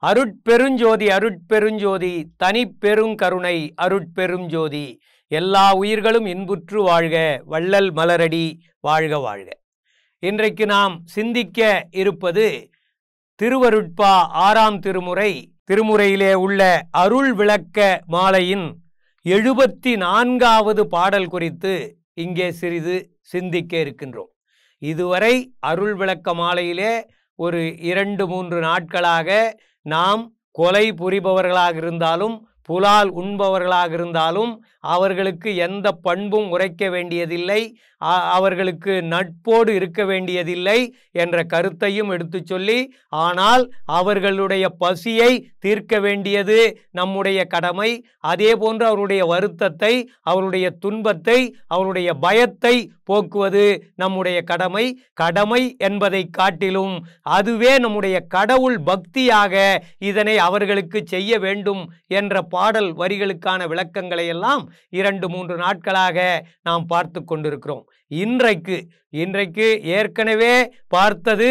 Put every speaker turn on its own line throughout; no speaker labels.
அருட்பெருஞ்சோதி அருட்பெருஞ்சோதி தனிப்பெருங்கருணை அருட்பெருஞ்சோதி. எல்லா உயிர்களும் இன்புற்று வாழ்க, வள்ளல் மலரடி வாழ்க வாழ்க. இன்றைக்கு நாம் சிந்திக்க இருப்பது திருவருட்பா 6ஆம் திருமுறை. திருமுறையிலே உள்ள அருள் விளக்க மாலையின் 74வது பாடல் குறித்து இங்கே சிறிது சிந்திக்க இருக்கின்றோம். இதுவரை அருள் விளக்க மாலையிலே ஒரு 2-3 நாட்களாக நாம் கொலை புரிபவர்களாக இருந்தாலும் புலால் உண்பவர்களாக இருந்தாலும் அவர்களுக்கு எந்த பண்பும் உரைக்க வேண்டியதில்லை, அவர்களுக்கு நட்போடு இருக்க வேண்டியதில்லை என்ற கருத்தையும் எடுத்து சொல்லி, ஆனால் அவர்களுடைய பசியை தீர்க்க வேண்டியது நம்முடைய கடமை. அதே போன்று அவருடைய வருத்தத்தை, அவருடைய துன்பத்தை, அவருடைய பயத்தை போக்குவது நம்முடைய கடமை. கடமை என்பதை காட்டிலும் அதுவே நம்முடைய கடவுள் பக்தியாக இதனை அவர்களுக்கு செய்ய வேண்டும் என்ற பாடல் வரிகளுக்கான விளக்கங்களை எல்லாம் 2-3 நாட்களாக நாம் பார்த்து கொண்டிருக்கிறோம். இன்றைக்கு ஏற்கனவே பார்த்தது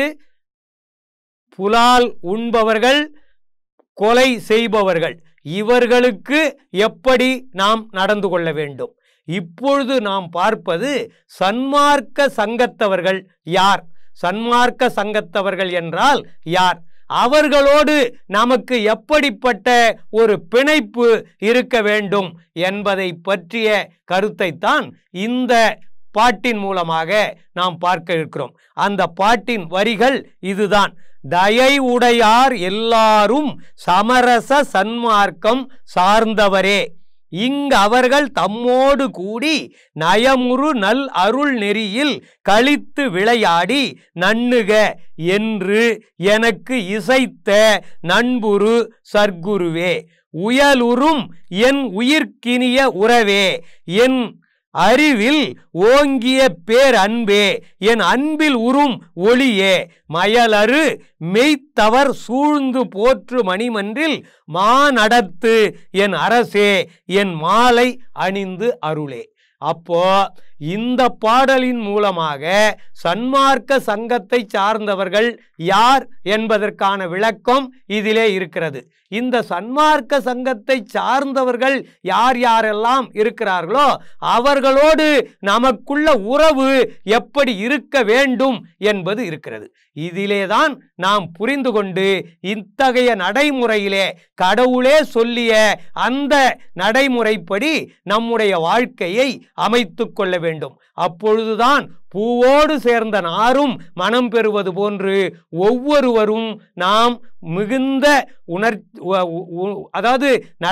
புலால் உண்பவர்கள், கொலை செய்பவர்கள், இவர்களுக்கு எப்படி நாம் நடந்து கொள்ள வேண்டும். இப்பொழுது நாம் பார்ப்பது சன்மார்க்க சங்கத்தவர்கள் யார், சன்மார்க்க சங்கத்தவர்கள் என்றால் யார், அவர்களோடு நமக்கு எப்படிப்பட்ட ஒரு பிணைப்பு இருக்க வேண்டும் என்பதை பற்றிய கருத்தைத்தான் இந்த பாட்டின் மூலமாக நாம் பார்க்க இருக்கிறோம். அந்த பாட்டின் வரிகள் இதுதான். தயை உடையார் எல்லாரும் சமரச சன்மார்க்கம் சார்ந்தவரே, அவர்கள் தம்மோடு கூடி நயமுறு நல் அருள் நெறியில் கழித்து விளையாடி நண்ணுக என்று எனக்கு இசைத்த நண்புரு சர்க்குருவே, உயலுறும் என் உயிர்க்கினிய உறவே, என் அறிவில் ஓங்கிய பேர் அன்பே, என் அன்பில் உறும் ஒளியே, மயலறு மெய்த்தவர் சூழ்ந்து போற்று மணிமன்றில் மாநடத்து என் அரசே, என் மாலை அணிந்து அருளே. அப்போ இந்த பாடலின் மூலமாக சன்மார்க்க சங்கத்தை சார்ந்தவர்கள் யார் என்பதற்கான விளக்கம் இதிலே இருக்கிறது. இந்த சன்மார்க்க சங்கத்தை சார்ந்தவர்கள் யார் யாரெல்லாம் இருக்கிறார்களோ அவர்களோடு நமக்குள்ள உறவு எப்படி இருக்க வேண்டும் என்பது இருக்கிறது. இதிலேதான் நாம் புரிந்து கொண்டு இத்தகைய நடைமுறையிலே கடவுளே சொல்லிய அந்த நடைமுறைப்படி நம்முடைய வாழ்க்கையை அமைத்து கொள்ள வேண்டும். அப்பொழுதுதான் பூவோடு சேர்ந்த நாரும் மனம் பெறுவது போன்று ஒவ்வொருவரும் நாம் மிகுந்த அதாவது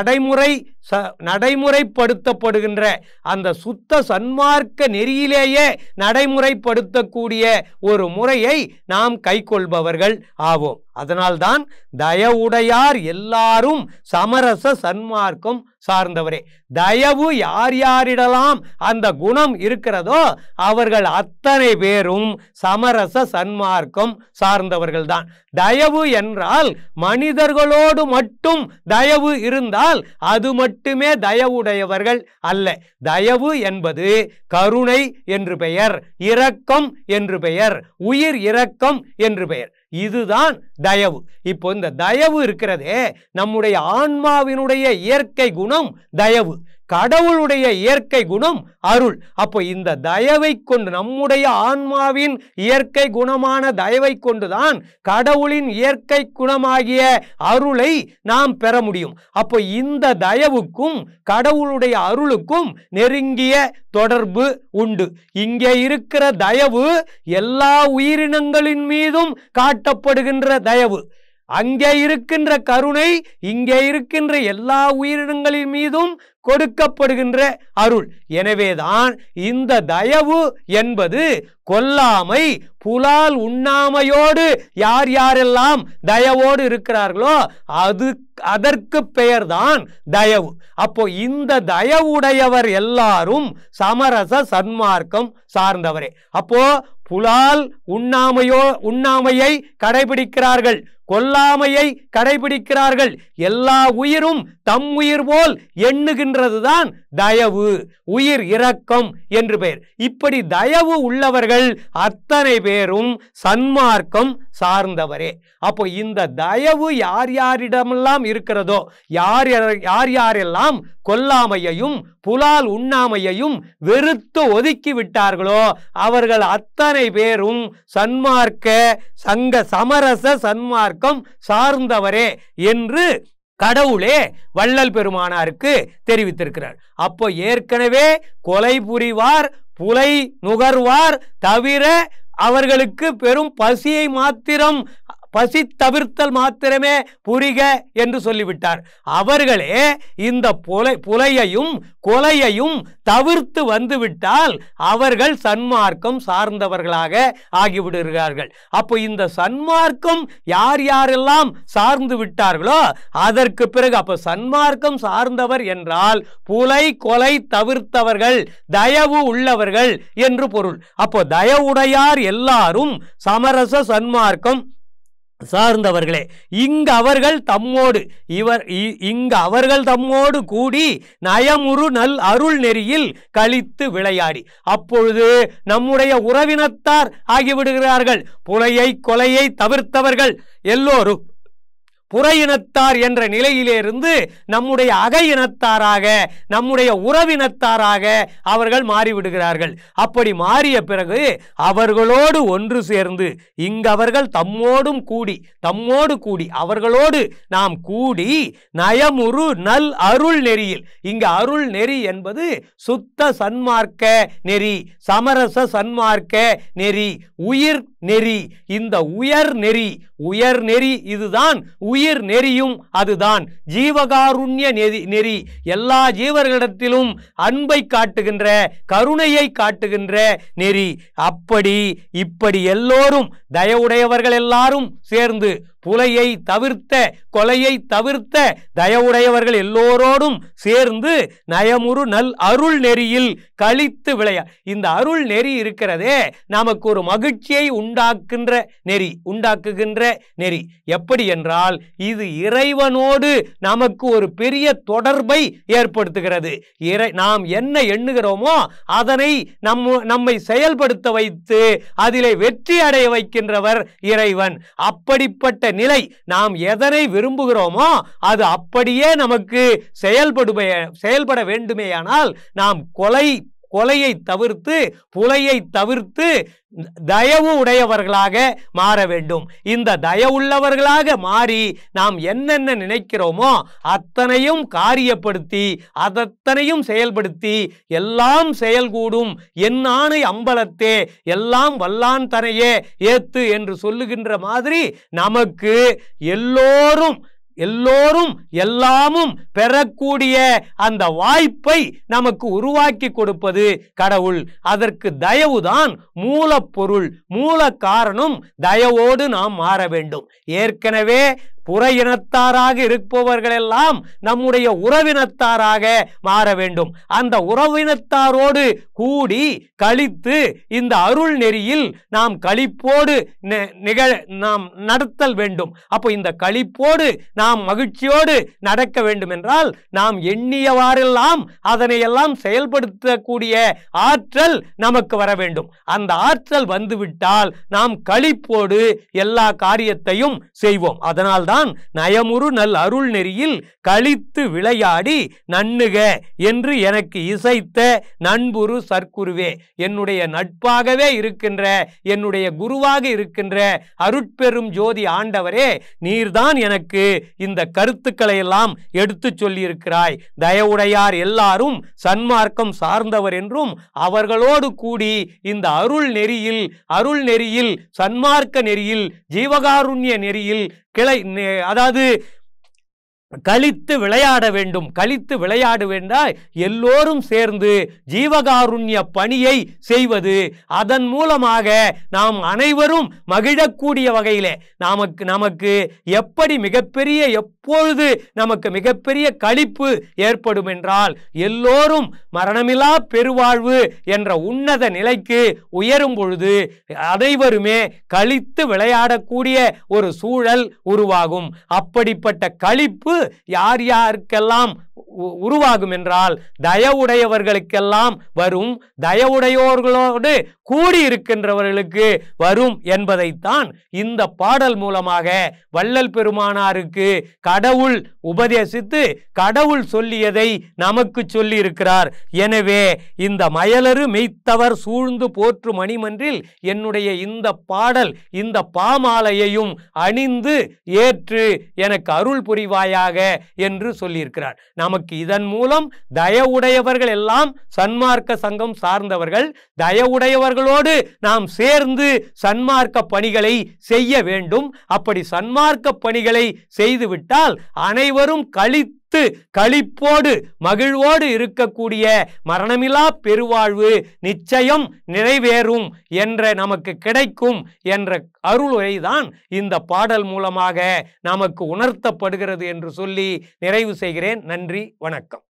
நடைமுறைப்படுத்தப்படுகின்ற அந்த சுத்த சன்மார்க்க நெறியிலேயே நடைமுறைப்படுத்தக்கூடிய ஒரு முறையை நாம் கைக்கொள்பவர்கள் ஆவோம். அதனால்தான் தயவுடையார் எல்லாரும் சமரச சன்மார்க்கம் சார்ந்தவரே. தயவு யார் யாரிடலாம் அந்த குணம் இருக்கிறதோ அவர்கள் அத்தனை பேரும் சமரச சன்மார்க்கம் சார்ந்தவர்கள் தான். தயவு என்றால் மனிதர்களோடு மட்டும் தயவு இருந்தால் அது மட்டுமே தயவுடையவர்கள் அல்ல. தயவு என்பது கருணை என்று பெயர், இரக்கம் என்று பெயர், உயிர் இரக்கம் என்று பெயர். இதுதான் தயவு. இப்போ இந்த தயவு இருக்கிறதே, நம்முடைய ஆன்மாவினுடைய இயற்கை குணம் தயவு, கடவுளுடைய இயற்கை குணம் அருள். அப்போ இந்த தயவை கொண்டு, நம்முடைய ஆன்மாவின் இயற்கை குணமான தயவை கொண்டுதான் கடவுளின் இயற்கை குணமாகிய அருளை நாம் பெற முடியும். அப்போ இந்த தயவுக்கும் கடவுளுடைய அருளுக்கும் நெருங்கிய தொடர்பு உண்டு. இங்கே இருக்கிற தயவு எல்லா உயிரினங்களின் மீதும் காட்டப்படுகின்ற தயவு. அங்கே இருக்கின்ற கருணை இங்கே இருக்கின்ற எல்லா உயிரினங்களின் மீதும் கொடுக்கப்படுகின்ற அருள். எனவேதான் இந்த தயவு என்பது கொல்லாமை, புலால் உண்ணாமையோடு யார் யாரெல்லாம் தயவோடு இருக்கிறார்களோ அதற்கு பெயர்தான் தயவு. அப்போ இந்த தயவுடையவர் எல்லாரும் சமரச சன்மார்க்கம் சார்ந்தவரே. அப்போ புலால் உண்ணாமையை கடைபிடிக்கிறார்கள், கொல்லாமையை கடைபிடிக்கிறார்கள். எல்லா உயிரும் தம் உயிர் போல் எண்ணுகின்றதுதான் தயவு, உயிர் இரக்கம் என்று பெயர். இப்படி தயவு உள்ளவர்கள் அவர்கள் அத்தனை பேரும் சன்மார்க்கம் சார்ந்தவரே. அப்போ இந்த தயவு யார் யாரிடமெல்லாம் இருக்கிறதோ, யார் யாரெல்லாம் கொல்லாமையையும் புலால் உண்ணாமையையும் வெறுத்து ஒதுக்கி விட்டார்களோ அவர்கள் அத்தனை பேரும் சன்மார்க்க சமரச சன்மார்க்கம் சார்ந்தவரே என்று கடவுளே வள்ளல் பெருமானாருக்கு தெரிவித்திருக்கிறார். அப்போ ஏற்கனவே கொலை புரிவார், புலை நுகர்வார் தவிர அவர்களுக்கு பெரும் பசியை மாத்திரம், பசி தவிர்த்தல் மாத்திரமே புரிக என்று சொல்லிவிட்டார். அவர்களே இந்த புலையையும் கொலையையும் தவிர்த்து வந்துவிட்டால் அவர்கள் சன்மார்க்கம் சார்ந்தவர்களாக ஆகிவிடுகிறார்கள். அப்போ இந்த சன்மார்க்கம் யார் யாரெல்லாம் சார்ந்து விட்டார்களோ அதற்கு பிறகு அப்போ சன்மார்க்கம் சார்ந்தவர் என்றால் புலை கொலை தவிர்த்தவர்கள், தயவு உள்ளவர்கள் என்று பொருள். அப்போ தயவுடையார் எல்லாரும் சமரச சன்மார்க்கம் சார்ந்தவர்களே. இங்கு அவர்கள் தம்மோடு கூடி நயமுறு நல் அருள் நெறியில் கழித்து விளையாடி. அப்பொழுது நம்முடைய உறவினத்தார் ஆகிவிடுகிறார்கள். புலையை கொலையை தவிர்த்தவர்கள் எல்லோரும் புறையினத்தார் என்ற நிலையிலிருந்து நம்முடைய அகை இனத்தாராக, நம்முடைய உறவினத்தாராக அவர்கள் மாறிவிடுகிறார்கள். அப்படி மாறிய பிறகு அவர்களோடு ஒன்று சேர்ந்து இங்கு அவர்கள் தம்மோடு கூடி அவர்களோடு நாம் கூடி நயமுறு நல் அருள் நெறியில், இங்கு அருள் நெறி என்பது சுத்த சன்மார்க்க நெறி, சமரச சன்மார்க்க நெறி, உயிர் நெறி. இந்த உயர் நெறி இதுதான் உயிர் நெறியும் அதுதான் ஜீவகாருண்ய நெறி. எல்லா ஜீவர்களிடத்திலும் அன்பை காட்டுகின்ற, கருணையை காட்டுகின்ற நெறி. இப்படி எல்லோரும் தயவுடையவர்கள் எல்லாரும் சேர்ந்து புலையை தவிர்த்த கொலையை தவிர்த்த தயவுடையவர்கள் எல்லோரோடும் சேர்ந்து நயமுறு நல் அருள் நெறியில் கழித்து விளையா. இந்த அருள் நெறி இருக்கிறதே நமக்கு ஒரு மகிழ்ச்சியை உண்டாக்குகின்ற நெறி. எப்படி என்றால் இது இறைவனோடு நமக்கு ஒரு பெரிய தொடர்பை ஏற்படுத்துகிறது. நாம் என்ன எண்ணுகிறோமோ அதனை நம்மை செயல்படுத்த வைத்து அதிலே வெற்றி அடைய வைக்கின்றவர் இறைவன். அப்படிப்பட்ட நிலை, நாம் எதனை விரும்புகிறோமோ அது அப்படியே நமக்கு செயல்பட வேண்டுமேயானால் நாம் கொலையை தவிர்த்து புலையை தவிர்த்து தயவு உடையவர்களாக மாற வேண்டும். இந்த தயவுள்ளவர்களாக மாறி நாம் என்னென்ன நினைக்கிறோமோ அத்தனையும் காரியப்படுத்தி அதத்தனையும் செயல்படுத்தி எல்லாம் செயல்கூடும் என்னானை அம்பலத்தே எல்லாம் வல்லான் தனையே ஏத்து என்று சொல்லுகின்ற மாதிரி நமக்கு எல்லோரும் எல்லாமும் பெறக்கூடிய அந்த வாய்ப்பை நமக்கு உருவாக்கி கொடுப்பது கடவுள். அதற்கு தயவுதான் மூலப்பொருள், மூல காரணம். தயவோடு நாம் மாற வேண்டும். ஏற்கனவே புற இனத்தாராக இருப்பவர்கள் எல்லாம் நம்முடைய உறவினத்தாராக மாற வேண்டும். அந்த உறவினத்தாரோடு கூடி கழித்து இந்த அருள் நெறியில் நாம் களிப்போடு நாம் நடத்தல் வேண்டும். அப்போ இந்த களிப்போடு நாம் மகிழ்ச்சியோடு நடக்க வேண்டும் என்றால் நாம் எண்ணியவாறெல்லாம் அதனையெல்லாம் செயல்படுத்தக்கூடிய ஆற்றல் நமக்கு வர வேண்டும். அந்த ஆற்றல் வந்துவிட்டால் நாம் களிப்போடு எல்லா காரியத்தையும் செய்வோம். அதனால் நயமுறு நல் அருள் நெறியில் கழித்து விளையாடி நண்ணுக என்று எனக்கு இசைத்த நண்புரு சற்குருவே, என்னுடைய நட்பாகவே இருக்கின்ற, என்னுடைய குருவாக இருக்கின்ற அருட்பெரும் ஜோதி ஆண்டவரே, நீர்தான் எனக்கு இந்த கருத்துக்களை எல்லாம் எடுத்து சொல்லியிருக்கிறாய். தயவுடையார் எல்லாரும் சன்மார்க்கம் சார்ந்தவர் என்றும் அவர்களோடு கூடி இந்த அருள் நெறியில் சன்மார்க்க நெறியில் ஜீவகாருண்ய நெறியில் அதாவது கழித்து விளையாட வேண்டும். கழித்து விளையாட வேண்டாம், எல்லோரும் சேர்ந்து ஜீவகாருண்ய பணியை செய்வது. அதன் மூலமாக நாம் அனைவரும் மகிழக்கூடிய வகையிலே நமக்கு எப்படி மிகப்பெரிய எப்பொழுது நமக்கு மிகப்பெரிய களிப்பு ஏற்படும் என்றால், எல்லோரும் மரணமில்லா பெருவாழ்வு என்ற உன்னத நிலைக்கு உயரும் பொழுது அனைவருமே களித்து விளையாடக்கூடிய ஒரு சூழல் உருவாகும். அப்படிப்பட்ட களிப்பு யார் யாருக்கெல்லாம் உருவாகும் என்றால், தயவுடையவர்களுக்கெல்லாம் வரும், தயவுடையோர்களோடு கூடியிருக்கின்றவர்களுக்கு வரும் என்பதைத்தான் இந்த பாடல் மூலமாக வள்ளல் பெருமானாருக்கு கடவுள் உபதேசித்து கடவுள் சொல்லியதை நமக்கு சொல்லி இருக்கிறார். எனவே இந்த மயலறு மெய்த்தவர் சூழ்ந்து போற்று மணிமன்றில் என்னுடைய இந்த பாடல், இந்த பாமாலையையும் அணிந்து ஏற்று எனக்கு அருள் புரிவாயாக என்று சொல்லியிருக்கிறார். நமக்கு இதன் மூலம் தயவுடையவர்கள் எல்லாம் சன்மார்க்க சங்கம் சார்ந்தவர்கள், தயவுடையவர்களோடு நாம் சேர்ந்து சன்மார்க்க பணிகளை செய்ய வேண்டும். அப்படி சன்மார்க்க பணிகளை செய்துவிட்டால் அனைவரும் களிப்போடு மகிழ்வோடு இருக்கக்கூடிய மரணமில்லா பெருவாழ்வு நிச்சயம் நிறைவேறும் என்ற நமக்கு கிடைக்கும் என்ற அருளுரைதான் இந்த பாடல் மூலமாக நமக்கு உணர்த்தப்படுகிறது என்று சொல்லி நிறைவு செய்கிறேன். நன்றி, வணக்கம்.